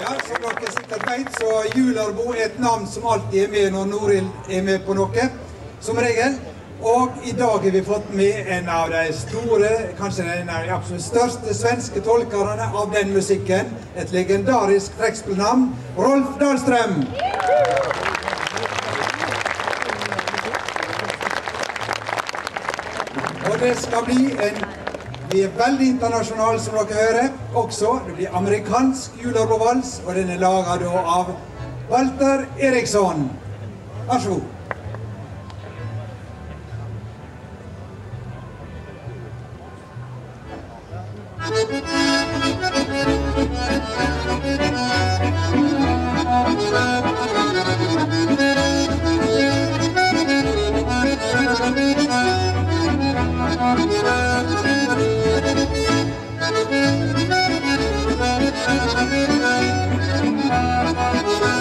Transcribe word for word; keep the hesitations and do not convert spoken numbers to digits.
Ja, som dere sikkert vet, så Jularbo er et navn som alltid er med når Norild er med på noe, som regel. Og i dag har vi fått med en av de store, kanskje en av de absolutt største svenske tolkerne av den musikken. Et legendarisk trekkspillnavn, Rolf Dahlström. Og det skal bli en... Vi er veldig internasjonale, som dere hører, også. Det blir amerikansk Jularbo-vals, og den er laget av Walter Eriksson. Vær så god. Thank you.